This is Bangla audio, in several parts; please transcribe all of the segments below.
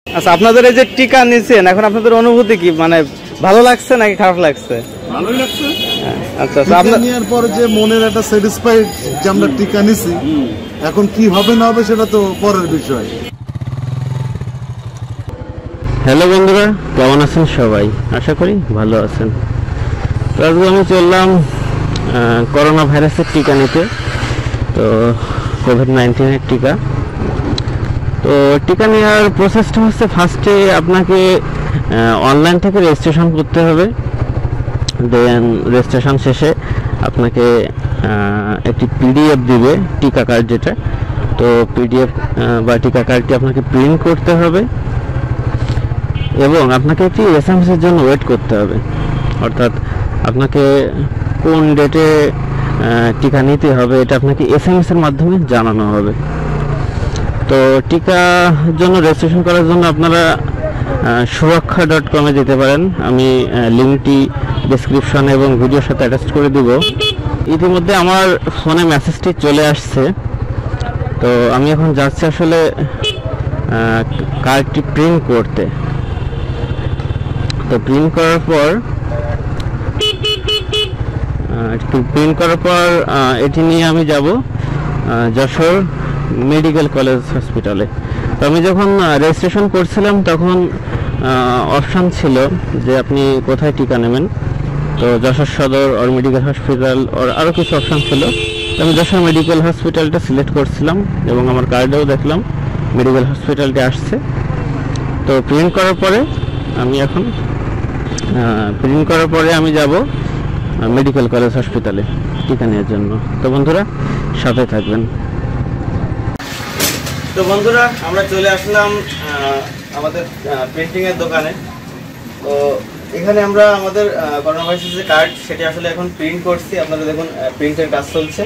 আচ্ছা, আপনাদের এই যে টিকা নিছেন, এখন আপনাদের অনুভূতি কি? মানে ভালো লাগছে নাকি খারাপ লাগছে? ভালোই লাগছে। আচ্ছা আচ্ছা, আপনার নেওয়ার পরে যে মনের একটা স্যাটিসফাইড যে আমরা টিকা নিছি, এখন কি হবে না হবে সেটা তো পরের বিষয়। হ্যালো বন্ধুরা, কেমন আছেন সবাই? আশা করি ভালো আছেন। তো আজকে আমি চললাম করোনা ভাইরাসের টিকা নিতে। তো কোভিড-19 টিকা। তো টিকা নেওয়ার প্রসেসটা হচ্ছে, ফার্স্টে আপনাকে অনলাইন থেকে রেজিস্ট্রেশন করতে হবে। দেন রেজিস্ট্রেশন শেষে আপনাকে একটি পিডিএফ দিবে, টিকা কার্ড যেটা। তো পিডিএফ বা টিকা কার্ডটি আপনাকে প্রিন্ট করতে হবে এবং আপনাকে একটি এসএমএস এর জন্য ওয়েট করতে হবে। অর্থাৎ আপনাকে কোন ডেটে টিকা নিতে হবে এটা আপনাকে এসএমএস এর মাধ্যমে জানানো হবে। তো টিকার জন্য রেজিস্ট্রেশন করার জন্য আপনারা surakha.com-এ যেতে পারেন। আমি লিঙ্কটি ডেসক্রিপশন এবং ভিডিওর সাথে অ্যাটাচ করে দিব। ইতিমধ্যে আমার ফোনে মেসেজটি চলে আসছে। তো আমি এখন যাচ্ছি আসলে কার্ডটি প্রিন্ট করতে। তো প্রিন্ট করার পর এটি নিয়ে আমি যাব যশোর মেডিকেল কলেজ হসপিটালে। তো আমি যখন রেজিস্ট্রেশন করছিলাম তখন অপশান ছিল যে আপনি কোথায় টিকা নেবেন। তো যশোর সদর আর মেডিকেল হসপিটাল আর আরও কিছু অপশান ছিল। তো আমি যশোর মেডিকেল হসপিটালটা সিলেক্ট করছিলাম এবং আমার কার্ডেও দেখলাম মেডিকেল হসপিটালটি আসছে। তো প্রিন্ট করার পরে আমি যাব মেডিকেল কলেজ হসপিটালে টিকা নেওয়ার জন্য। তো বন্ধুরা সাথে থাকবেন। তো বন্ধুরা, আমরা চলে আসলাম আমাদের প্রিন্টিং এর দোকানে। তো এখানে আমরা আমাদের করোনা ভাইরাসের যে কার্ড সেটি আসলে এখন প্রিন্ট করছি। আপনারা দেখুন প্রিন্টের কাজ চলছে।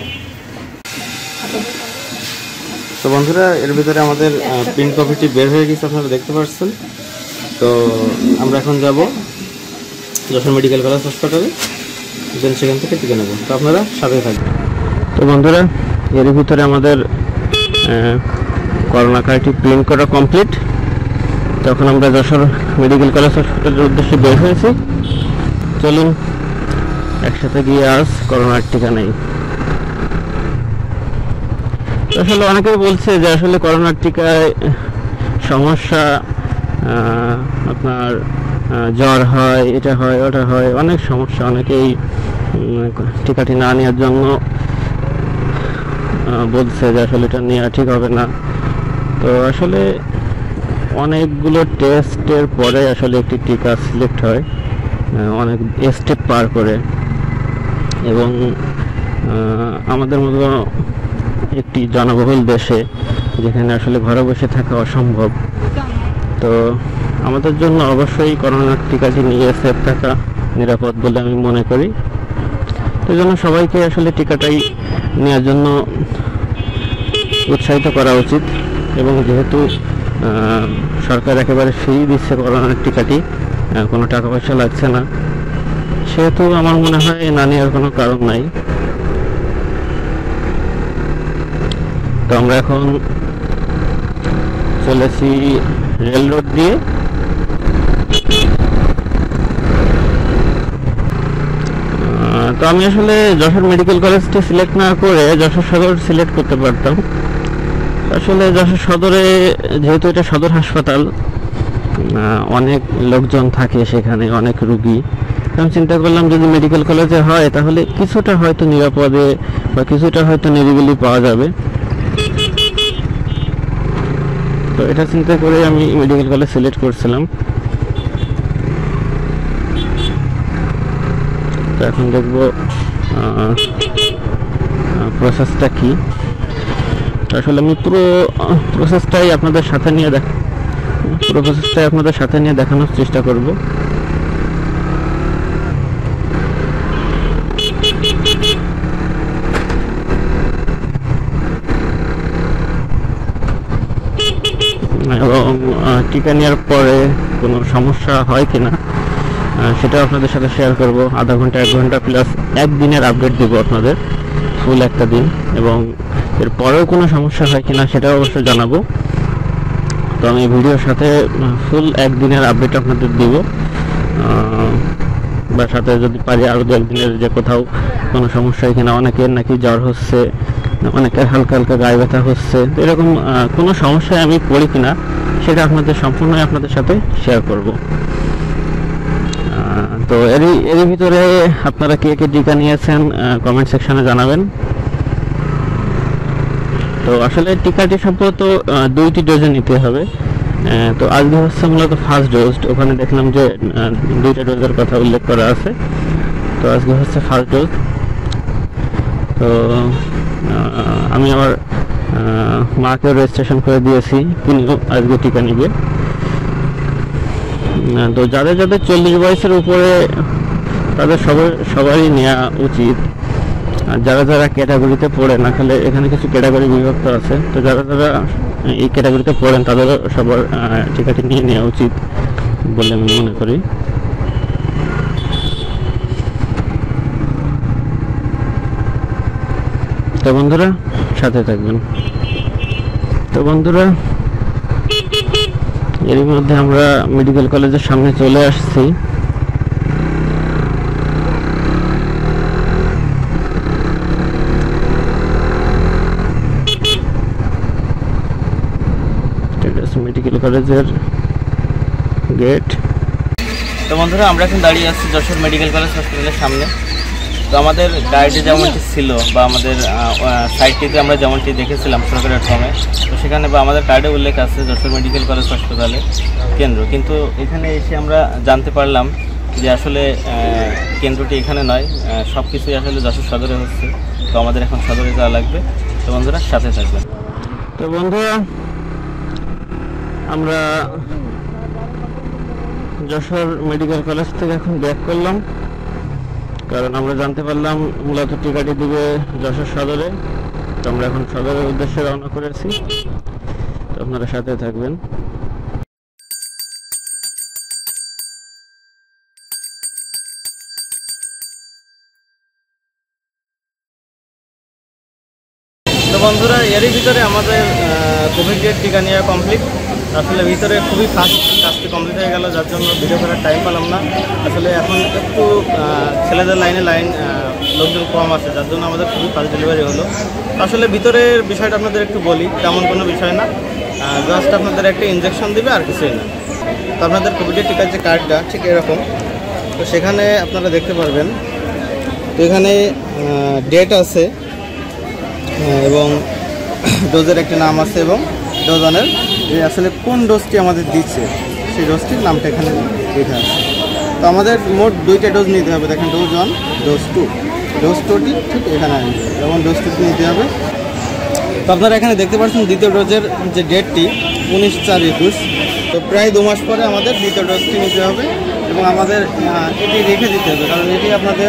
তো বন্ধুরা, এর ভিতরে আমাদের প্রিন্ট কপিটি বের হয়ে গেছে, আপনারা দেখতে পাচ্ছেন। তো আমরা এখন যাব যশোর মেডিকেল কলেজ হাসপাতালে, দেন সেখান থেকে টিকা নেব। তো আপনারা সাথে থাকবেন। তো বন্ধুরা, এর ভিতরে আমাদের করোনা কার্ডটি প্রিন্ট করা কমপ্লিট। তখন আমরা যশোর মেডিকেল কলেজ হসপিটালের উদ্দেশ্যে বের হয়েছি। চলুন একসাথে গিয়ে আজ করোনার টিকা নেই। আসলে অনেকেই বলছে যে আসলে করোনার টিকায় সমস্যা, আপনার জ্বর হয়, এটা হয়, ওটা হয়, অনেক সমস্যা। অনেকেই টিকাটি না নেওয়ার জন্য বলছে যে আসলে এটা নেওয়া ঠিক হবে না। তো আসলে অনেকগুলো টেস্টের পরে আসলে একটি টিকা সিলেক্ট হয়, অনেক স্টেপ পার করে। এবং আমাদের মতো একটি জনবহুল দেশে, যেখানে আসলে ঘরে বসে থাকা অসম্ভব, তো আমাদের জন্য অবশ্যই করোনার টিকাটি নিয়ে সেফ থাকা নিরাপদ বলে আমি মনে করি। তো জন্য সবাইকে আসলে টিকাটাই নেওয়ার জন্য উৎসাহিত করা উচিত। এবং যেহেতু সরকার একেবারে ফ্রি দিচ্ছে করোনার টিকাটি, কোনো টাকা পয়সা লাগছে না, সেহেতু আমার মনে হয় না নেওয়ার কোনো কারণ নাই। তো আমরা এখন চলেছি রেল রোড দিয়ে। তো আমি আসলে যশোর মেডিকেল কলেজটি সিলেক্ট না করে যশোর সদর সিলেক্ট করতে পারতাম। আসলে যশোর সদরে, যেহেতু এটা সদর হাসপাতাল, অনেক লোকজন থাকে সেখানে, অনেক রুগী। আমি চিন্তা করলাম যদি মেডিকেল কলেজে হয় তাহলে কিছুটা হয়তো নিরাপদে বা কিছুটা হয়তো নিরিবিলি পাওয়া যাবে। তো এটা চিন্তা করে আমি মেডিকেল কলেজ সিলেক্ট করছিলাম। তো এখন দেখব প্রসেসটা কি। আসলে আমি পুরো প্রসেসটাই আপনাদের সাথে নিয়ে দেখানোর চেষ্টা করব। এবং টিকা নেওয়ার পরে কোনো সমস্যা হয় কিনা সেটাও আপনাদের সাথে শেয়ার করব। আধা ঘন্টা, 1 ঘন্টা প্লাস একদিনের আপডেট দেবো আপনাদের, ফুল একটা দিন। এবং এরপরেও কোনো সমস্যা হয় কিনা সেটাও অবশ্যই জানাবো। তো আমি ভিডিওর সাথে ফুল একদিনের আপডেট আপনাদের দিব, বা সাথে যদি পারি আরও 2 একদিনের, যে কোথাও কোনো সমস্যা এখানে অনেকের নাকি জ্বর হচ্ছে, অনেকের হালকা হালকা গায়ে ব্যথা হচ্ছে, তো এরকম কোনো সমস্যায় আমি পড়ি কিনা সেটা আপনাদের সম্পূর্ণই আপনাদের সাথে শেয়ার করব। তো এরই ভিতরে আপনারা কে কে টিকা নিয়েছেন কমেন্ট সেকশনে জানাবেন। তো আসলে টিকাটি সম্ভবত 2টি ডোজে নিতে হবে। তো আজকে হচ্ছে মূলত ফার্স্ট ডোজ, ওখানে দেখলাম যে 2টা ডোজের কথা উল্লেখ করা আছে, তো আজকে হচ্ছে ফার্স্ট ডোজ। তো আমি আমার মাকেও রেজিস্ট্রেশন করে দিয়েছি, তিনিও আজকে টিকা নিবে। তো যাদের যাদের 40 বয়সের উপরে তাদের সবারই নেওয়া উচিত। আর যারা যারা ক্যাটাগরিতে পড়েন, আসলে এখানে কিছু ক্যাটাগরি বিভক্ত আছে, তো যারা যারা এই ক্যাটাগরিতে পড়েন তাদেরও সবার টিকাটি নিয়ে নেওয়া উচিত বলে আমি মনে করি। তো বন্ধুরা সাথে থাকবেন। তো বন্ধুরা এর মধ্যে আমরা মেডিকেল কলেজের সামনে চলে আসছি। মেডিকেল কলেজের গেট। তো বন্ধুরা আমরা এখন দাঁড়িয়ে আছি যশোর মেডিকেল কলেজ হসপিটালের সামনে। তো আমাদের গাইডে যেমনটি ছিল বা আমাদের সাইটটিতে আমরা যেমনটি দেখেছিলাম সরকারের ফর্মে, তো সেখানে বা আমাদের কার্ডে উল্লেখ আছে যশোর মেডিকেল কলেজ হাসপাতালে কেন্দ্র, কিন্তু এখানে এসে আমরা জানতে পারলাম যে আসলে কেন্দ্রটি এখানে নয়, সব কিছুই আসলে যশোর সদরে হচ্ছে। তো আমাদের এখন সদরে যাওয়া লাগবে। তো বন্ধুরা সাথে থাকবেন। তো বন্ধুরা আমরা যশোর মেডিকেল কলেজ থেকে এখন ব্যাক করলাম, কারণ আমরা জানতে পারলাম মূলত টিকাটি দিবে যশোর সদরে। তো আমরা এখন সদরের উদ্দেশ্যে রওনা করেছি, তো আপনারা সাথে থাকবেন। তো বন্ধুরা এরই ভিতরে আমাদের কোভিডের টিকা নেওয়া কমপ্লিট। আসলে ভিতরে খুবই ফাস্ট কাজটি কমপ্লিট হয়ে গেল, যার জন্য ভিডিও করার টাইম পেলাম না। আসলে এখন একটু ছেলেদের লাইন লোকজন কম আছে, যার জন্য আমাদের খুবই ফাস্ট ডেলিভারি হলো। আসলে ভিতরের বিষয়টা আপনাদের একটু বলি, তেমন কোনো বিষয় না, জাস্ট আপনাদের একটা ইনজেকশন দিবে আর কিছুই না। তো আপনাদের কোভিডের টিকার যে কার্ডটা ঠিক এরকম, তো সেখানে আপনারা দেখতে পারবেন। তো এখানে ডেট আছে এবং ডোজের একটি নাম আছে এবং ডোজনের যে আসলে কোন ডোজটি আমাদের দিচ্ছে সেই ডোজটির নামটা এখানে লেখা আছে। তো আমাদের মোট 2টা ডোজ নিতে হবে। দেখেন ডোজ 1, ডোজ 2। ডোজ 2টি ঠিক এখানে আসবে, যেমন ডোজ 2 নিতে হবে। তো আপনারা এখানে দেখতে পাচ্ছেন দ্বিতীয় ডোজের যে ডেটটি 19/4/21। তো প্রায় 2 মাস পরে আমাদের দ্বিতীয় ডোজটি নিতে হবে এবং আমাদের এটি রেখে দিতে হবে, কারণ এটি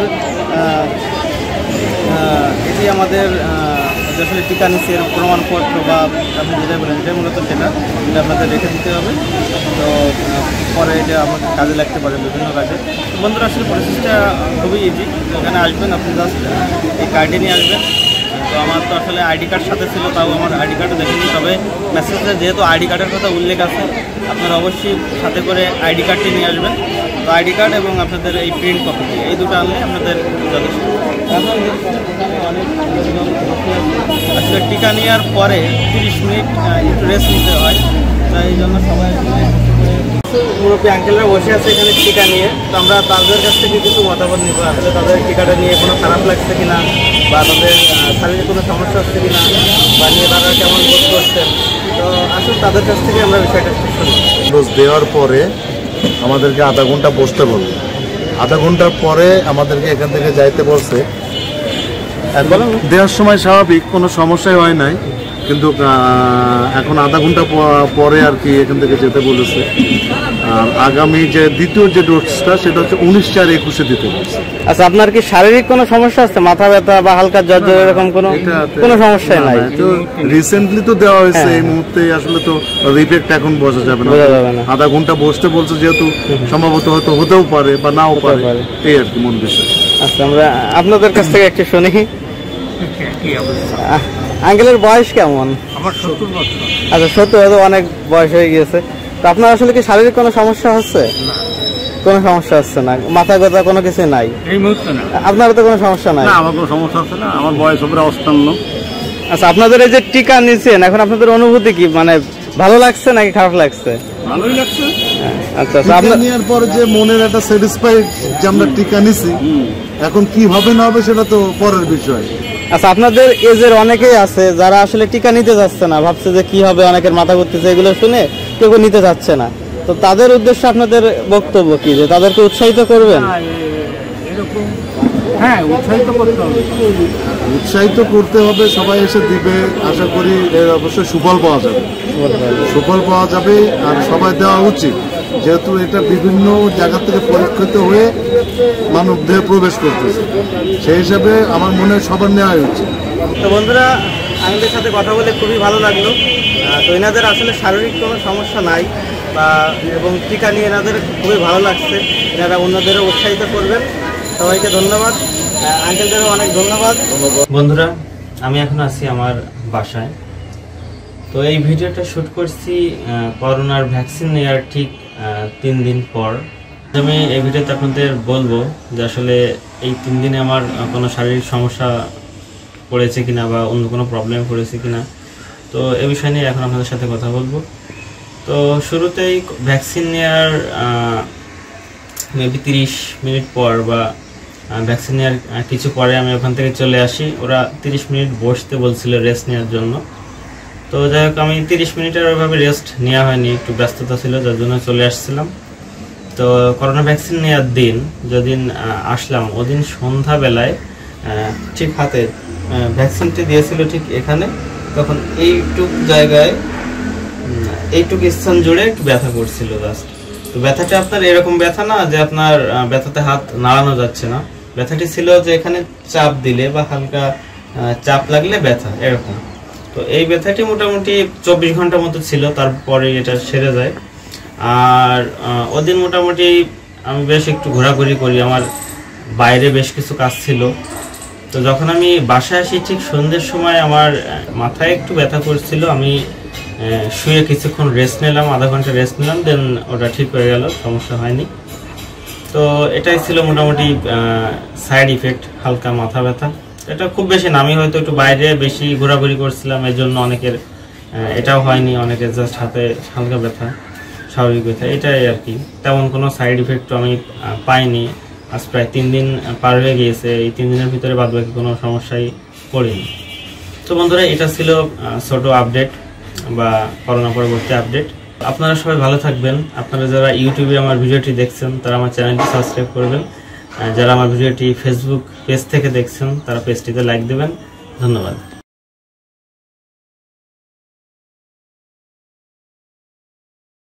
আমাদের আসলে টিকা নিচ্ছে এর প্রমাণপত্র বা আপনি যেটা বলেন এটা মূলত সেটা আপনাদের রেখে দিতে হবে। তো পরে এটা আমাদের কাজে লাগতে পারে বিভিন্ন কাজে। বন্ধুরা আসলে প্রসেসটা খুবই ইজি। এখানে আসবেন, আপনি জাস্ট এই কার্ডে নিয়ে আসবেন। তো আমার তো আসলে আইডি কার্ড সাথে ছিল, তাও আমার আইডি কার্ডও দেখেনি, তবে মেসেজে যেহেতু আইডি কার্ডের কথা উল্লেখ আছে, আপনারা অবশ্যই সাথে করে আইডি কার্ডটি নিয়ে আসবেন। তো আইডি কার্ড এবং আপনাদের এই প্রিন্ট কপিটি, এই দুটো আনলে আপনাদের যথেষ্ট। আসলে টিকা নেওয়ার পরে 30 মিনিট একটু রেস্ট নিতে হয়, তাই এই জন্য সবাই মুরব্বী আঙ্কেলরা বসে আছে এখানে টিকা নিয়ে। তো আমরা তাদের কাছ থেকে কিছু মতামত নিব, আসলে তাদের টিকাটা নিয়ে কোনো খারাপ লাগছে কিনা, বা তাদের শারীরিক কোনো সমস্যা হচ্ছে কিনা, বা নিয়ে তারা কেমন বোধ করছেন। তো আসলে তাদের কাছ থেকে আমরা বিষয়টা শুনি। ডোজ দেওয়ার পরে আমাদেরকে আধা ঘন্টা বসতে বলল। আধা ঘন্টার পরে আমাদেরকে এখান থেকে যাইতে বলছে। দেওয়ার সময় স্বাভাবিক কোনো সমস্যাই হয় নাই, কিন্তু এখন আধা ঘন্টা পরে আর কি এখান থেকে যেতে বলেছে। আর আগামী যে দ্বিতীয় যে ডোজটা সেটা হচ্ছে 19/4/21 দিতে বলছে। আচ্ছা, আপনার কি শারীরিক কোনো সমস্যা আছে, মাথা ব্যথা বা হালকা জ্বর এরকম কোনো সমস্যা নাই? তো রিসেন্টলি তো দেওয়া হয়েছে, এই মুহূর্তে আসলে তো রিফেক্ট এখন বোঝা যাবে না। আধা ঘন্টা বসতে বলছে, যেহেতু সম্ভবত হয়তো হতেও পারে বা নাও পারে, এই আর কি মন বিষয়। আচ্ছা, আমরা আপনাদের কাছ থেকে একটু শুনি। আঙ্কেলের বয়স কেমন? আমার 70 বছর। আচ্ছা 70, তো অনেক বয়স হয়ে গিয়েছে। তো আপনার আসলে কি শারীরিক কোনো সমস্যা হচ্ছে? কোনো সমস্যা হচ্ছে না, মাথা ব্যথা কোনো কিছু নাই এই মুহূর্তে না। আপনারও তো কোনো সমস্যা নাই? না, আমার কোনো সমস্যা হচ্ছে না, আমার বয়স হবে 58। আচ্ছা, আপনাদের এই যে টিকা নিচ্ছেন এখন আপনাদের অনুভূতি কি, মানে ভালো লাগছে নাকি খারাপ লাগছে? ভালোই লাগছে। আচ্ছা আচ্ছা, টিকা আপনার নেওয়ার পরে যে মনের একটা স্যাটিসফাইড যে আমরা টিকা নিছি, এখন কি হবে না হবে সেটা তো পরের বিষয়। আচ্ছা, আপনাদের এজের অনেকেই আছে যারা আসলে টিকা নিতে যাচ্ছে না, ভাবছে যে কি হবে, অনেকের মাথা ঘুরতেছে, এগুলো শুনে কেউ নিতে যাচ্ছে না। তো তাদের উদ্দেশ্যে আপনাদের বক্তব্য কি, যে তাদেরকে উৎসাহিত করবেন? এরকম হ্যাঁ, উৎসাহিত করতে হবে। উৎসাহিত করতে হবে, সবাই এসে দিবে, আশা করি এর অবশ্যই সুফল পাওয়া যাবে। সুফল পাওয়া যাবে আর সবাই দেওয়া উচিত, যেহেতু এটা বিভিন্ন জায়গা থেকে পরীক্ষিত হয়ে মানব দেহে প্রবেশ করতেছে, সেই হিসাবে আমার মনে হয় সবার নেওয়া উচিত। তো বন্ধুরা, আমাদের সাথে কথা বলে খুবই ভালো লাগলো। তো এনাদের আসলে শারীরিক কোনো সমস্যা নাই বা এবং টিকা নিয়ে এনাদের খুবই ভালো লাগছে। এনারা অন্যদেরও উৎসাহিত করবেন। সবাইকে ধন্যবাদ, আঙ্কেলদেরও অনেক ধন্যবাদ। বন্ধুরা, আমি এখন আছি আমার বাসায়। তো এই ভিডিওটা শ্যুট করছি করোনার ভ্যাকসিন নেওয়ার ঠিক 3 দিন পর। আমি এই ভিডিওতে আপনাদের বলবো যে আসলে এই 3 দিনে আমার কোনো শারীরিক সমস্যা পড়েছে কিনা বা অন্য কোনো প্রবলেম পড়েছে কিনা, তো এই বিষয় নিয়ে এখন আপনাদের সাথে কথা বলবো। তো শুরুতেই ভ্যাকসিন নেওয়ার মেবি 30 মিনিট পর বা ভ্যাকসিন নেওয়ার কিছু পরে আমি ওখান থেকে চলে আসি। ওরা 30 মিনিট বসতে বলছিল রেস্ট নেওয়ার জন্য। তো যাই হোক, আমি 30 মিনিটের ওইভাবে রেস্ট নেওয়া হয়নি, একটু ব্যস্ততা ছিল, যার জন্য চলে আসছিলাম। তো করোনা ভ্যাকসিন নেওয়ার দিন যেদিন আসলাম, ওদিন সন্ধ্যাবেলায় ঠিক হাতে ভ্যাকসিনটি দিয়েছিল ঠিক এখানে। তখন এইটুক জায়গায়, এইটুক স্থান জুড়ে একটু ব্যথা করছিল জাস্ট। তো ব্যথাটা আপনার এরকম ব্যথা না যে আপনার ব্যথাতে হাত নাড়ানো যাচ্ছে না, ব্যথাটি ছিল যে এখানে চাপ দিলে বা হালকা চাপ লাগলে ব্যথা, এরকম। তো এই ব্যথাটি মোটামুটি 24 ঘন্টার মতো ছিল, তারপরে এটা সেরে যায়। আর ওদিন মোটামুটি আমি বেশ একটু ঘোরাঘুরি করি, আমার বাইরে বেশ কিছু কাজ ছিল। তো যখন আমি বাসায় আসি ঠিক সন্ধ্যের সময় আমার মাথায় একটু ব্যথা করছিল। আমি শুয়ে কিছুক্ষণ রেস্ট নিলাম, আধা ঘন্টা রেস্ট নিলাম, দেন ওটা ঠিক হয়ে গেল, সমস্যা হয়নি। তো এটাই ছিল মোটামুটি সাইড ইফেক্ট, হালকা মাথা ব্যথা। এটা খুব বেশি না, আমি হয়তো একটু বাইরে বেশি ঘোরাঘুরি করছিলাম, এর জন্য অনেকের এটাও হয়নি, অনেকের জাস্ট হাতে হালকা ব্যথা, স্বাভাবিক ব্যথা, এটাই আর কি। তেমন কোনো সাইড ইফেক্ট আমি পাইনি। আজ প্রায় 3 দিন পার হয়ে গিয়েছে, এই 3 দিনের ভিতরে বাদবাকি কোনো সমস্যাই পড়েনি। তো বন্ধুরা, এটা ছিল ছোট আপডেট বা করোনা পরবর্তী আপডেট। আপনারা সবাই ভালো থাকবেন। আপনারা যারা ইউটিউবে আমার ভিডিওটি দেখছেন তারা আমার চ্যানেলটি সাবস্ক্রাইব করবেন। যারা আমার ভিডিওটি ফেসবুক পেজ থেকে দেখছেন তারা পেজটিতে লাইক দেবেন। ধন্যবাদ।